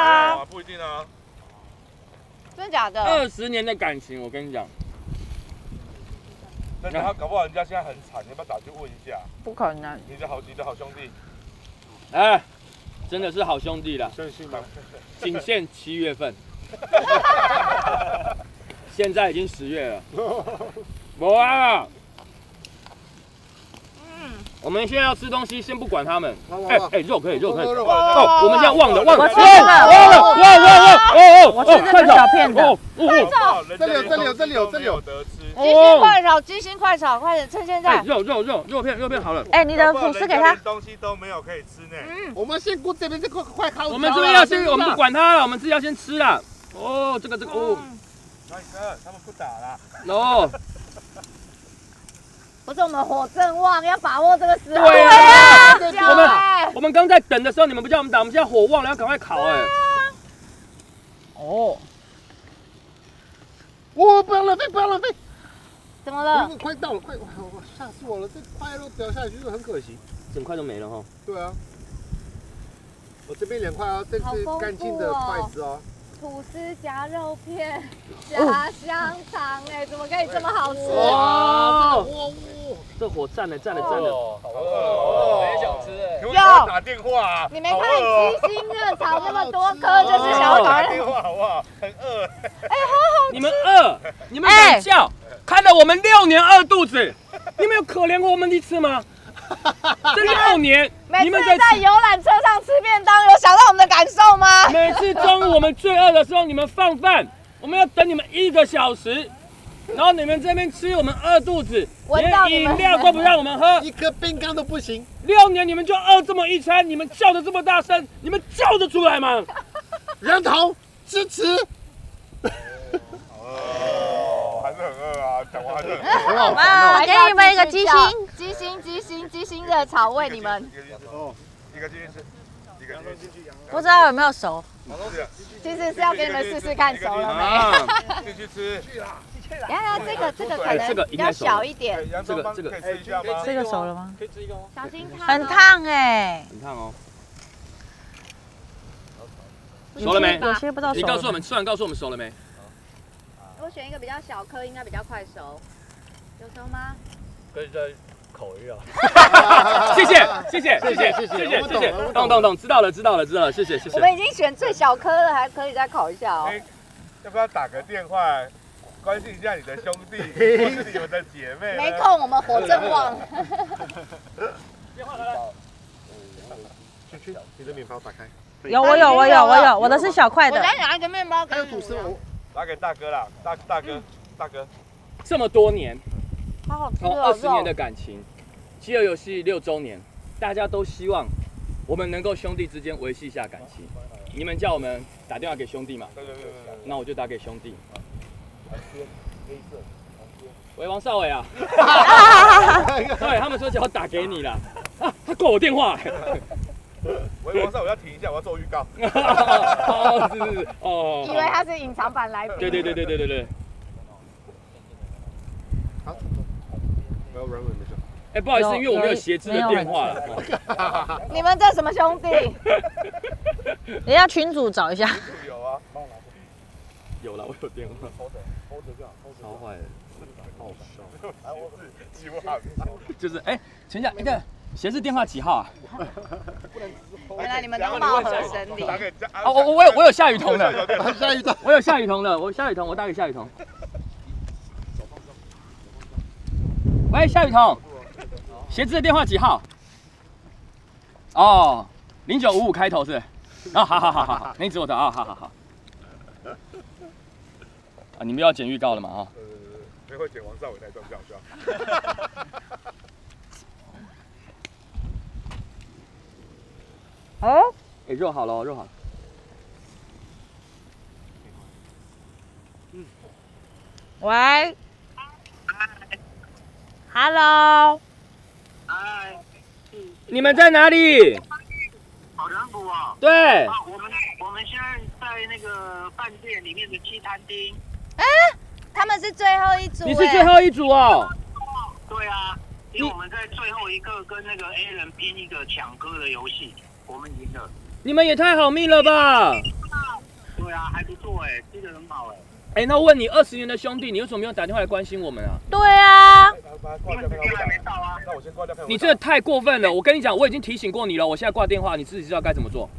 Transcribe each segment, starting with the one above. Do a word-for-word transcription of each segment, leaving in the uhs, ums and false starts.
啊，不一定啊。 真的假的？ 二十年的感情，我跟你讲。 那他搞不好人家现在很惨，你要不要打去问一下？ 不可能。 你的好，你的好兄弟。 哎，真的是好兄弟了。 相信吗？ 仅限七月份。现在已经十月了。哇！我们现在要吃东西，先不管他们。哎哎，肉可以，肉可以。哦，我们现在忘了，忘了。 我吃这个， 忘了，忘了，忘了。哦哦， 我吃这个小片的。 快走！这里有，这里有，这里有，这里有得吃。 鸡心快炒，鸡心快炒，快点，趁现在。 肉肉肉肉片，肉片好了。 哎，你的吐司给他。 东西都没有可以吃呢。 嗯，我们先顾这边这块快烤。 我们这边要先，我们不管他了，我们自己要先吃了。哦，这个这个哦。 那哥，他们不打了。 哦。 不是我们火正旺，要把握这个时候。 对啊， 我们我们刚在等的时候，你们不叫我们打，我们现在火旺了，要赶快烤哎。 哦。 哦，不要浪费，不要浪费。 怎么了？ 快到了，快！哇，吓死我了！这块肉掉下去就很可惜。 整块都没了哈。 对啊。我这边两块啊，这是干净的筷子哦。 吐司夹肉片，夹香肠，哎，怎么可以这么好吃？ 哇！哇！这火站了，站了，站了， 好饿哦！ 我也想吃哎。 有没有打电话啊？ 你没看鸡心热炒那么多颗，就是想要打电话好不好？很饿。 哎，好好。 你们饿，你们敢笑？看了我们六年饿肚子，你们有可怜过我们一次吗？这六年， 你们在在游览车上吃便当，有想到我们的感受吗？ 每次中午我们最饿的时候，你们放饭，我们要等你们一个小时，然后你们这边吃，我们饿肚子，连饮料都不让我们喝， 一颗冰缸都不行。 六年你们就饿这么一餐，你们叫得这么大声，你们叫得出来吗？ 人头支持。 哦，还是很饿啊，讲话还是很饿。 好吧，我给你们一个鸡心，鸡心，鸡心，鸡心热炒，喂你们。 哦，一个继续吃，一个继续吃。 不知道有没有熟？其实是要给你们试试看熟了没。 继续吃。 呀呀，这个这个可能比较小一点。 这个这个可以吃一下吗？ 这个熟了吗？ 可以吃一个吗？ 小心烫。很烫哎。 很烫哦。熟了没？ 有些不知道熟。 你告诉我们，吃完告诉我们熟了没？ 我选一个比较小颗，应该比较快熟。有熟吗？ 可以再烤一下。 谢谢谢谢谢谢谢谢谢谢，懂懂懂，知道了知道了知道了，谢谢谢谢。 我们已经选最小颗了，还可以再烤一下哦。 要不要打个电话关心一下你的兄弟或是你们的姐妹？ 没空，我们火正旺。 电话来了。 去去，你的面包打开。 有我有我有我有，我的是小块的。我再拿一个面包。 还有吐司，我拿给大哥啦，大大哥大哥。 这么多年， 好好吃哦，二十年的感情，饥饿游戏六周年，大家都希望我们能够兄弟之间维系一下感情。你们叫我们打电话给兄弟嘛？ 对对对对。 那我就打给兄弟。喂，王少伟啊！对，他们说只要打给你了，啊，他挂我电话。 喂，王少伟要停一下，我要做预告。 哦，是是是，哦。 以为他是隐藏版来宾。 对对对对对对对。 好，没有软软的就。 哎，不好意思，因为我没有协志的电话了。 你们这什么兄弟？人家群主找一下。 有啊，帮我拿。 有了，我有电话。 偷着，偷着这样， 超坏的。 好笑。我是希望。 就是哎，请问一下，那个协志电话几号啊？ 原来你们都貌合神离。 哦，我我有我有夏雨桐的， 下雨桐， 我有夏雨桐的，我夏雨桐，我打给夏雨桐。喂，夏雨桐，协志的电话几号？哦，零九五五开头是。啊，好好好好好，那你指我的啊，好好好。啊，你们要剪预告了嘛？啊。 对对对，没会剪王少伟那段比较好笑。 哦， 哎，肉好了，肉好了。 嗯。喂。Hello。 嗨。 你们在哪里？ 好人谷啊。 对。 啊，我们我们现在在那个饭店里面的西餐厅。 哎，他们是最后一组。 你是最后一组哦。 对啊，因为我们在最后一个跟那个 A 人拼一个抢歌的游戏。我们赢了！ 你们也太好命了吧！ 不错哎，吃的很好哎。 哎，那我问你，二十年的兄弟，你为什么没有打电话来关心我们啊？ 对啊， 因为时间还没到啊。 那我先挂掉。 你这太过分了！我跟你讲，我已经提醒过你了，我现在挂电话，你自己知道该怎么做。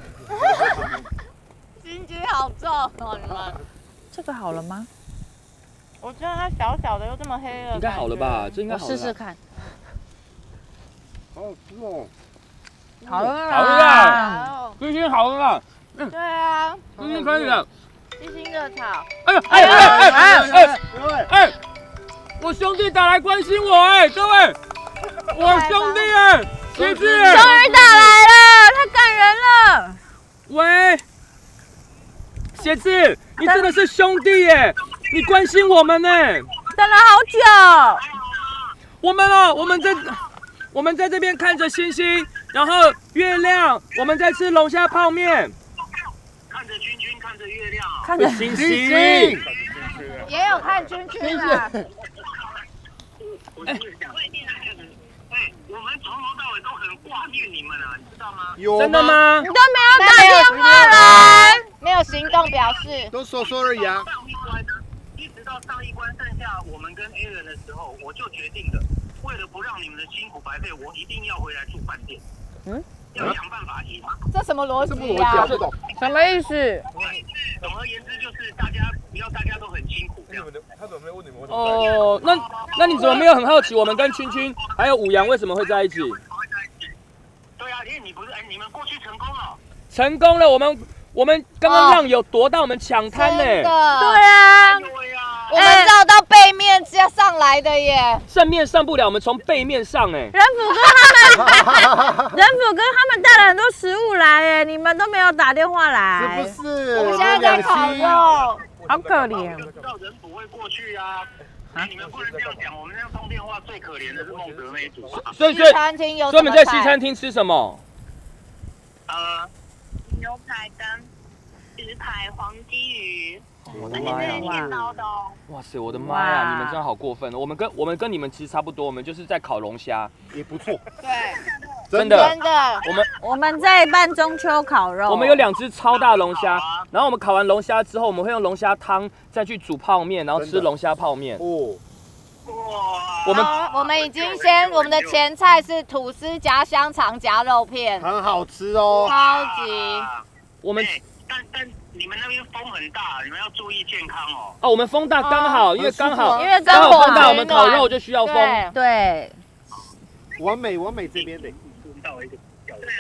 心机好重哦，你们。 这个好了吗？ 我觉得它小小的又这么黑了， 应该好了吧？这应该我好了。 试试看。 好好吃哦。 好了好了啦，君君好了啦， 对啊， 君君可以了。 鸡心热炒。 哎呦哎哎哎哎哎哎！我兄弟打来关心我哎，各位，我兄弟哎，茄子， 终于打来了，太感人了。 喂，茄子，你真的是兄弟耶，你关心我们呢。 等了好久。 我们哦，我们在我们在这边看着星星，然后月亮，我们在吃龙虾泡面， 看着君君，看着月亮。 看着星星。 也有看君君啦。 我跟你讲，哎，我们从头到尾都很挂念你们啊，你知道吗？ 有真的？吗你？都没有打电话来。 没有行动表示。 都说说而已啊。 上一关，一直到上一关剩下我们跟 A 人的时候，我就决定了，为了不让你们的辛苦白费，我一定要回来住饭店。嗯。要想办法赢。 这什么逻这不辑呀我讲？不懂。 什么意思？ 总而言之，就是大家不要大家都很辛苦这样。 他怎么没有问你们为什么？ 哦，那那你怎么没有很好奇我们跟君君还有武阳为什么会在一起？ 对啊，因为你不是哎，你们过去成功了。 成功了，我们我们刚刚让有夺到我们抢滩呢， 真的。 对啊， 对呀。 我们照到背面加上来的耶。 正面上不了，我们从背面上哎。 人府哥他们，人府哥他们带了很多食物来哎，你们都没有打电话来， 是不是？ 我们现在在烤肉。 好可怜。 就知道人不会过去啊。哎，你们不能这样讲，我们这样通电话最可怜的是孟德那一组啊。 所以所以西餐厅有所以我们在西菜餐厅吃什么？ 呃， 牛排跟鱼排、黄鲫鱼， 我的而且妈呀！ 是现捞的哦。 哇塞，我的妈呀！你们真的好过分哦！我们跟我们跟你们其实差不多，我们就是在烤龙虾， 也不错。 对， 真的。 真的。 我们我们在办中秋烤肉， 我们有两只超大龙虾，然后我们烤完龙虾之后，我们会用龙虾汤再去煮泡面，然后吃龙虾泡面。 哦。 哇， 我们我们已经先，我们的前菜是吐司夹香肠夹肉片， 很好吃哦。 超级。 我们哎但但你们那边风很大，你们要注意健康哦。 哦，我们风大刚好，因为刚好因为刚好风大，我们真的烤肉就需要风。 对， 对， 完美完美这边的。 到一个角度。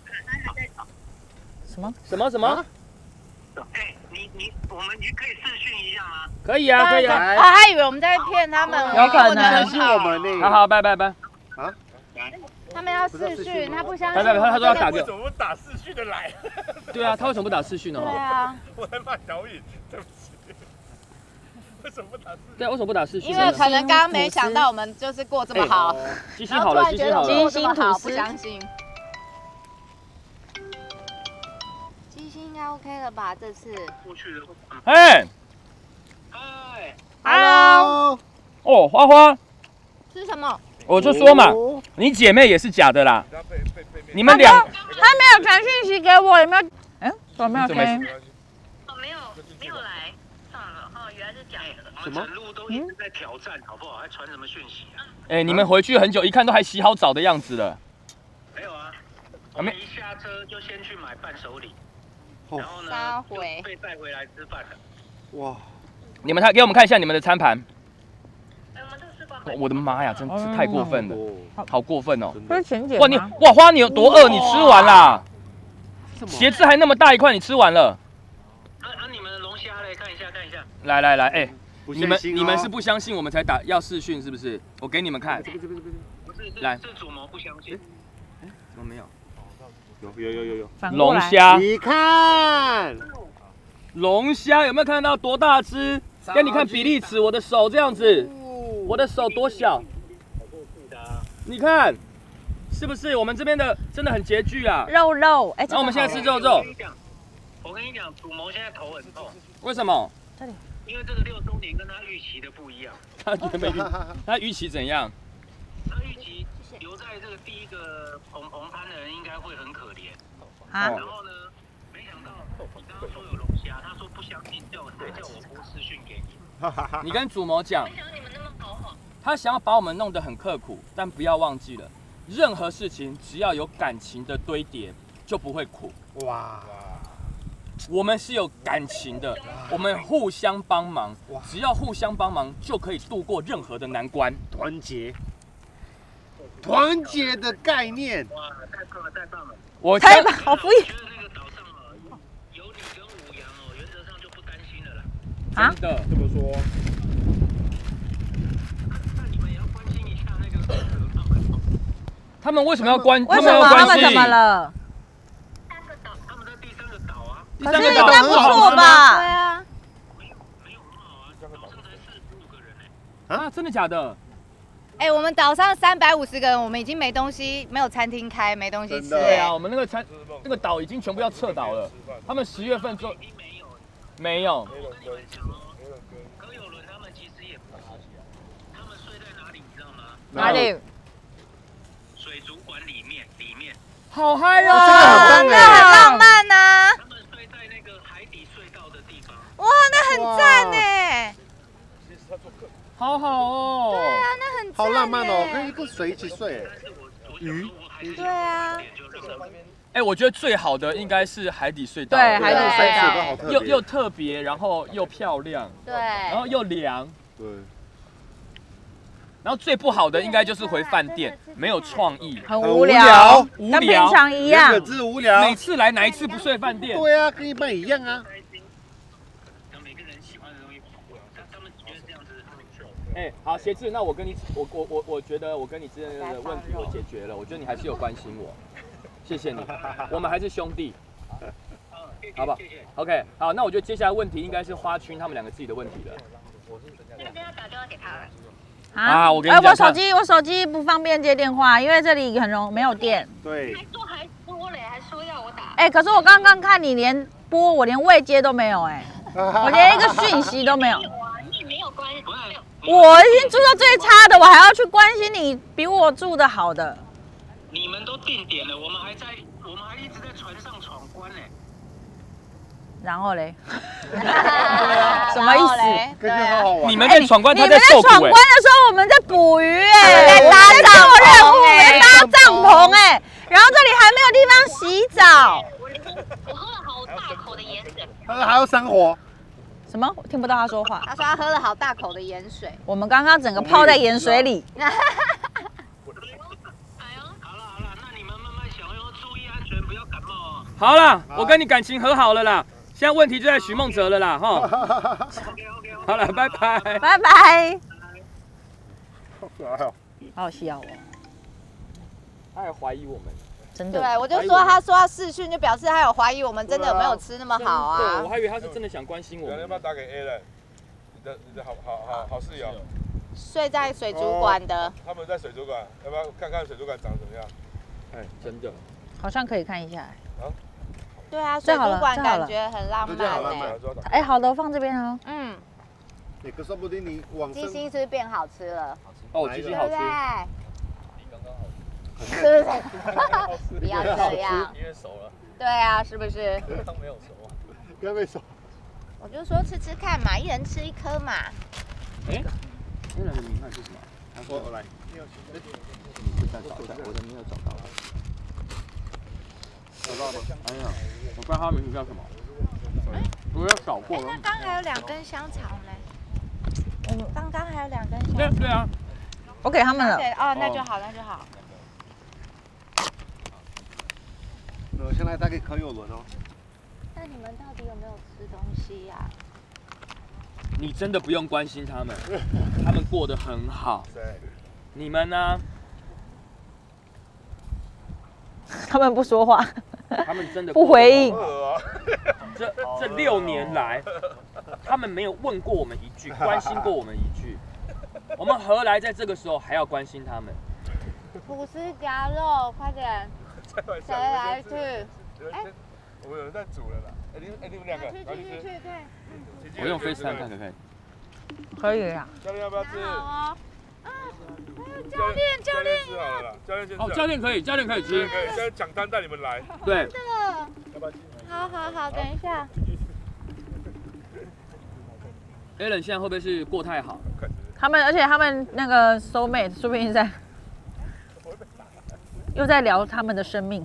什么？ 什么什么？ 哎，你你我们你可以视讯一下吗？ 可以啊，可以啊。 啊，他以为我们在骗他们， 有可能相信我们呢。 好好，拜拜拜。 他们要视讯，他不相拜拜， 信。 他他说要打个。 为什么不打视讯的来？ 对啊，他为什么不打视讯呢？ 对啊， 我在骂小雨，对不起。为什么不打视讯？ 对，为什么不打视讯因呢？ 为可能刚刚没想到我们就是过这么好， 鸡心好了，鸡心好了。 过这么好，不相信。鸡心应该 OK 了吧？这次。 过去的。 哎哎， ，Hello， 哦，花花， 吃什么？ 我就说嘛，你姐妹也是假的啦。你们两， 他没有传讯息给我，有没有？嗯，怎么没有怎么听？ 哦，没有，没有来，算了，哦，原来是假的。 什么？整路都一直在挑战，好不好？还传什么讯息啊？ 哎，你们回去很久，一看都还洗好澡的样子了。 没有啊，我们一下车就先去买伴手礼，然后呢就被带回来吃饭了。 哇！ 你们看，给我们看一下你们的餐盘。 哎，我们都吃过。 我的妈呀，真是太过分了，好过分哦！ 这是钱姐哇，你哇花，你有多饿？你吃完啦？茄子还那么大一块，你吃完了？ 啊啊！你们的龙虾来看一下，看一下。 来来来，哎，你们不相信哦你们是不相信我们才打要视讯是不是？我给你们看。 不是， 来是主谋不相信。 怎么没有？ 有有有有有。 反过来龙虾， 你看， 龙虾有没有看到多大只？给你看比例尺，我的手这样子，我的手多小？你看，是不是我们这边的真的很拮据啊？ 肉肉，哎， 然后我们现在吃肉我肉跟，你讲，我跟你讲，主谋现在头很痛， 为什么？ 因为这个六周年跟他预期的不一样。 他原本他预期怎样？ 他预期留在这个第一个捧捧摊的人应该会很可怜。 啊然后呢，没想到你刚刚说有龙虾，他说不相叫我拨视讯给你。 你跟主谋讲，他想要把我们弄得很刻苦，但不要忘记了，任何事情只要有感情的堆叠，就不会苦。 哇！ 我们是有感情的，我们互相帮忙，只要互相帮忙，就可以度过任何的难关。 团结，团结的概念。 哇，太棒了，太棒了！ 我太棒，好敷衍。 觉得那个岛上哦，有你跟五羊哦，原则上就不担心了啦。 啊？ 真的这么说。 那你们也要关心一下那个河他们哦。 他们为什么要关？ 为什么他们怎么了？ 三个岛，他们在第三个岛啊。 第可三个岛很是应该不好吗？ 错吧？ 对啊， 没有没有很好啊，岛上才四十五个人呢。 啊，真的假的？ 哎、我们岛上三百五十个人，我们已经没东西，没有餐厅开，没东西吃、 真的对啊，我们那个餐那个岛已经全部要撤岛了。他们十月份做已经没有了。 没有， 没人跟，没人跟。 柯有伦他们其实也不是，他们睡在哪里，你知道吗？ 哪里？ 水族馆里面，里面。 好嗨这个哦！ 很棒那很哎。 浪漫呐、 他们睡在那个海底隧道的地方。 哇，那很赞呢。 其实他做客， 好好哦。 对啊，那很赞好浪漫哦， 呢跟一个水一起睡。 但是我我鱼对啊， 就让他们哎，我觉得最好的应该是海底隧道， 对，海底隧水道。 都好特别。 又又特别，然后又漂亮， 对， 然后又凉。 对。 然后最不好的应该就是回饭店，没有创意， 很很无聊无聊， 无跟平聊。 常一样两。个字无聊。 每次来哪一次不睡饭店？ 对啊，跟一般一样啊。 开心。让每个人喜欢的东西不一样，他他们觉得这样子很有趣。 哎，好，鞋子，那我跟你，我我我我觉得我跟你之间的问题我解决了，我觉得你还是有关心我，谢谢你，我们还是兄弟，好不好 ？OK， 好，那我觉得接下来问题应该是花圈他们两个自己的问题了。 那边要打电话给他了。 啊我跟你哎， 讲我手机我手机不方便接电话，因为这里很容没有电。 对。 还说还说嘞，还说要我打。 哎，可是我刚刚看你连播，我连未接都没有，哎，我连一个讯息都没有。 有啊，你没有关系。 我已经住到最差的，我还要去关心你比我住的好的。 你们都定点了，我们还在，我们还一直在船上闯关呢。 然后嘞， 什什么意思？ 感觉好好玩。 你们在闯关，他你们在受苦闯关的时候，我们在捕鱼，哎， 在搭我们在做任务，我帐篷们在搭帐篷，哎，然后这里还没有地方洗澡。 我喝了好大口的盐水。 还还要生活。 什么？我听不到他说话。 他说他喝了好大口的盐水。 我们刚刚整个泡在盐水里。 哎呦，好了好了，那你们慢慢享用，注意安全，不要感冒哦。 好啦，我跟你感情和好了啦，现在问题就在许梦哲了啦，哈。 OK OK。 好了，拜拜。 拜拜。 好可爱哦。 好好笑哦， 他还怀疑我们， 真的。 对，我就说他说要视讯，就表示他有怀疑我们真的有没有吃那么好对， 啊我。还以为他是真的想关心我们。 要不要打给 A 了？你的你的好好好好室友， 睡在水族馆的， 他们在水族馆，要不要看看水族馆长怎么样？ 哎，真的。 好像可以看一下。 对啊，水这好了族馆这好了感觉很浪这好浪漫哎。 漫。 哎，好的，我放这边哦。 嗯， 你可说不定你往鸡生。 心是不是变好吃了？ 哦，鸡鸡好吃。 对不对？是不是？不要这样。 因为熟了， 对啊，是不是？ 汤没有熟啊。 该被手。 我就说吃吃看嘛，一人吃一颗嘛。 哎，那人的名号是什么？ 我我来。 你再找一下，我的名字找到了。找到了。哎呀，我不知道他的名字叫什么。我有找过哎， 了。 那刚还有两根香肠嘞。我们刚刚还有两根香肠。 对对啊。 我给他们了。 对哦，那就好，那就好。 我现在打给柯有伦哦。 那你们到底有没有吃东西呀？ 你真的不用关心他们，他们过得很好。你们呢？ 他们不说话， 他们真的不回应。 这这六年来，他们没有问过我们一句，关心过我们一句。我们何来在这个时候还要关心他们？ 吐司夹肉，快点，谁来去？ 哎，我们有人在煮了啦。哎，你哎你们两个， 去去去去，对。 我用 FaceTime 看可可以。 可以啊。 教练要不要吃？ 好哦。啊，教练教练吃好了啦，教练先吃。 哦，教练可以，教练可以吃。 可以，现在抢单带你们来。 对。 好好好，等一下。 Alan 现在会不会是过太好？ 他们，而且他们那个 soul mate 说不定在又在聊他们的生命。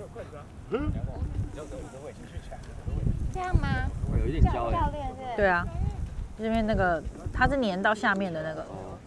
这样吗？ 有一点焦哎。 教练是？ 对啊，这边那个它是粘到下面的那个。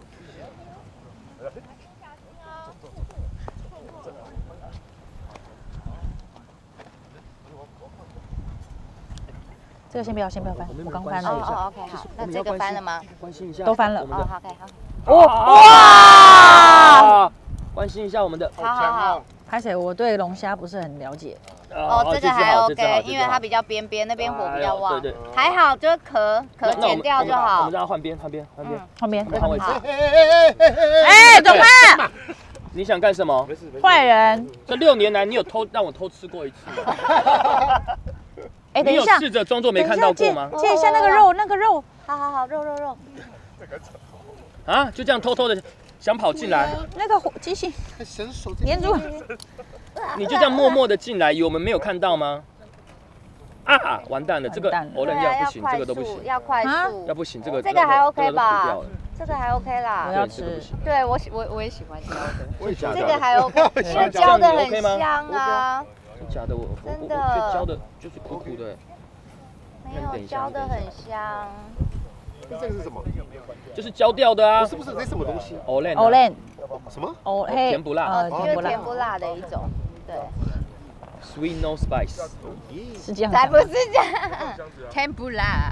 这个先不要，先不要翻，我刚翻了一下。 哦 ，OK， 好，那这个翻了吗？ 关心一下， 都翻了。 哦，好，可以，好。 哦哇！ 关心一下我们的。 好好好。 拍谁？我对龙虾不是很了解。 哦，这个还 OK， 因为它比较边边，那边火比较旺。对对。还好，就是壳壳剪掉就好。 我们让它换边，换边，换边， 换边， 换位置。 哎，怎么办？ 你想干什么？ 坏人！ 这六年来，你有偷让我偷吃过一次吗？ 哎，等一下， 试着装作没看到过吗？ 借一下那个肉，那个肉。 好好好，肉肉肉。 啊，就这样偷偷的想跑进来？ 那个机器粘住。 你就这样默默的进来，以为我们没有看到吗？啊，完蛋了，这个偶然要不行，这个都不行， 要快速， 要不行，这个这个还 OK 吧？这个还 OK 啦。 我要吃， 对我喜我我也喜欢焦的， 我也这个还 OK， 因为焦的很香啊。 真假的我真的， 我焦的就是苦苦的。 没有焦的很香。 这个是什么？ 就是焦掉的啊。 是不是这什么东西 ？Olen。 Olen。 什么？ 哦， 甜不辣。 呃， 就是甜不辣的一种，对。 Sweet no spice。 是这样。 才不是这样。甜不辣。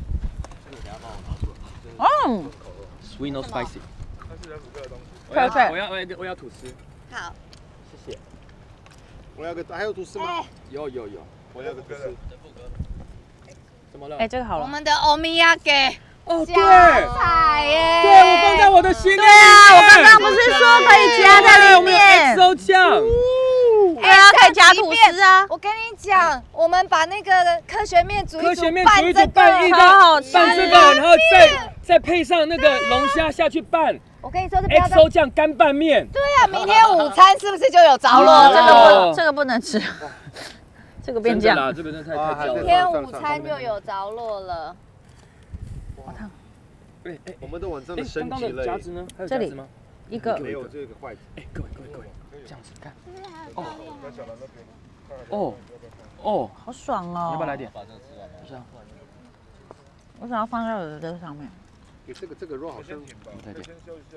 嗯。 Sweet no spicy。 快快！ 我要我要我要吐司。 好。 谢谢。 我要个还有吐司吗？ 有有有。 我要个吐司。 怎么了？ 哎，这个好了。 我们的欧米亚给。 哦，对， 菜耶！ 对，我放在我的心里。 对啊，我刚刚不是说可以加在里面 ？X O 酱。 对啊，可以加吐司啊。 我跟你讲，我们把那个科学面煮一煮， 科学面煮一煮， 拌一个， 好吃， 拌这个，然后再再配上那个龙虾下去拌。 我跟你说，这 X O 酱干拌面。 对啊，明天午餐是不是就有着落了？ 这个不，这个不能吃。这个变酱， 这个真的太太焦了。 明天午餐就有着落了。 好烫！ 哎哎，我们的晚上的升级了。 夹子呢？还有这里吗？ 一个。 没有这个筷子。 哎，各位各位各位，这样子看。哦哦哦， 好爽哦！ 要不要来点？ 是啊。我想要放在我的这上面。 这个这个肉好香。 对对。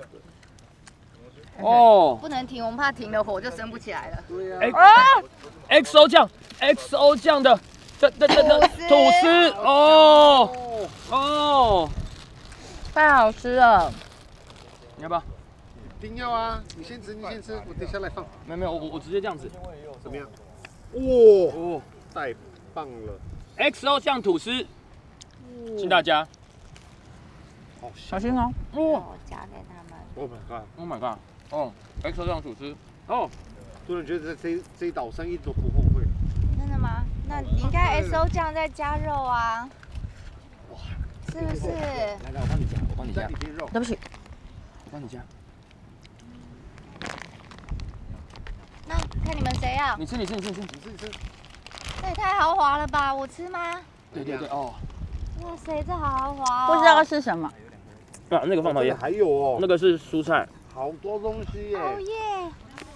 哦。 不能停，我们怕停了火就升不起来了。 对啊。X O 酱 ，X O 酱的。这这这这吐司哦哦， 太好吃了！ 你要不要？ 一定要啊！你先吃，你先吃，我等下来放。 没有没有，我我直接这样子。 怎么样？哇哦，太棒了 ！X O 酱吐司，请大家。 小心哦！ 哦，夹给他们。 Oh my god! Oh my god! 哦 ，X O 酱吐司，哦， 突然觉得这这一岛上一点都不后悔。 真的吗？那你应该 S O 酱再加肉啊，哇，是不是？ 来来，我帮你加，我帮你加。 对不起， 我帮你加。 那看你们谁要？ 你吃，你吃，你吃，你吃， 你吃，你吃。 这也太豪华了吧！我吃吗？ 对对对，哦。 哇塞，这好豪华哦！ 不知道是什么。 啊，那个放旁边。 还有哦。 那个是蔬菜。 好多东西耶。 哦耶！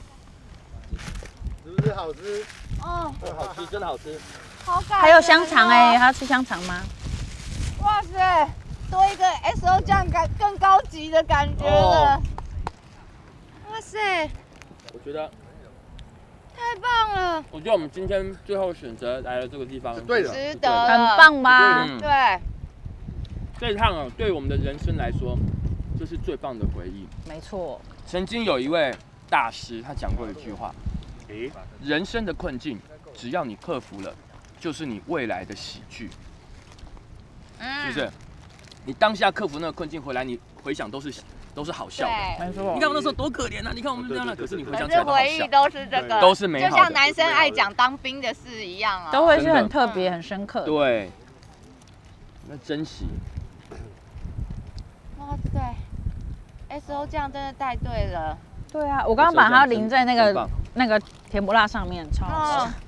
是不是好吃？ 哦， 好吃，真的好吃。 好感。 还有香肠哎，还要吃香肠吗？ 哇塞，多一个 S O 酱感更高级的感觉了。哇塞， 我觉得太棒了。 我觉得我们今天最后选择来了这个地方， 对的， 值得， 很棒吧？ 对。 这一趟啊，对我们的人生来说，这是最棒的回忆。 没错。 曾经有一位大师，他讲过一句话。 诶， 人生的困境，只要你克服了，就是你未来的喜剧，是不是？你当下克服那个困境回来，你回想都是都是好笑的。 没错。 你看我那时候多可怜啊！你看我们这样了，可是你回想起来都好回忆都是这个， 都是美好的， 就像男生爱讲当兵的事一样啊， 都会是很特别、很深刻。 对，那珍惜。 哇塞 ，S O 酱真的带对了。 对啊，我刚刚把它淋在那个那个甜不辣上面，超好吃。